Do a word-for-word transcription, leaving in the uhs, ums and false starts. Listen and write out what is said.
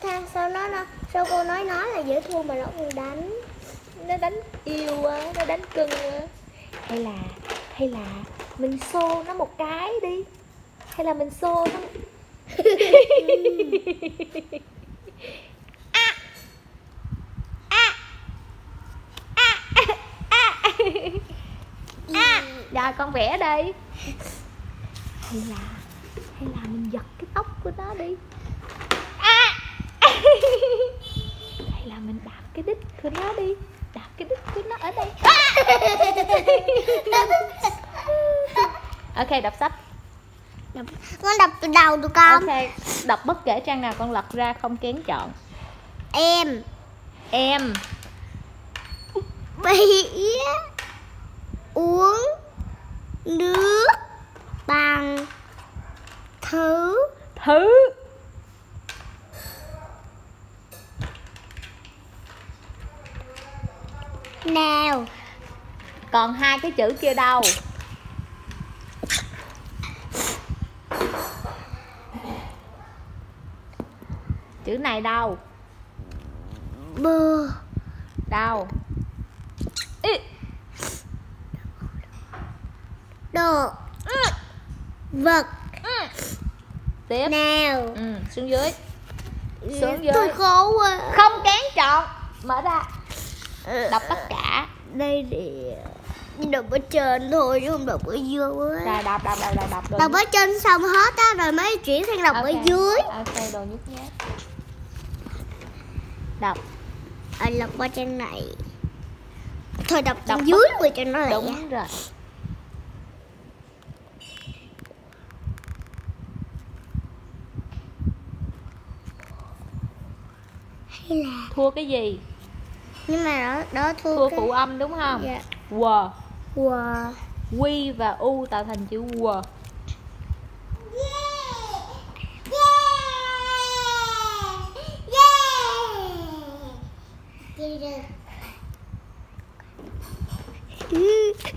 tha sao nó, nó sao cô nói nó là dễ thương mà nó còn đánh. Nó đánh yêu quá, nó đánh cưng quá. Hay là hay là mình xô nó một cái đi. Hay là mình xô nó. À. À. À. À. À. Rồi con vẽ đi. Hay là hay là mình giật cái tóc của nó đi. À. Hay là mình đạp cái đít của nó đi. Đạp cái đít của nó ở đây. Ok, đọc sách. Con đọc từ đầu được không? Ok, đọc bất kể trang nào con lật ra không kén chọn. Em Em bị uống nước bằng thứ thứ nào? còn hai cái chữ kia đâu? Chữ này đâu? Bơ Đâu? Ý. đồ vật Tiếp. nào? Ừ, xuống dưới. Xuống dưới. Tôi khó quá. Không kén chọn. Mở ra. Đọc tất cả. Đây để đọc ở trên thôi chứ không đọc ở dưới. Rồi đọc đọc đọc đọc đọc. Đọc ở trên xong hết á rồi mới chuyển sang đọc okay. ở dưới. Ok, đồ nhút nhát. Đọc. Ở đọc qua trên này. Thôi đọc, Đọc trên dưới rồi cho nó lẹ. Đúng rồi. Hay là Thua cái gì? nhưng mà đó đó thua, Thua cái... phụ âm đúng không? Dạ. W. Wow. Quy và U tạo thành chữ W. Yeah.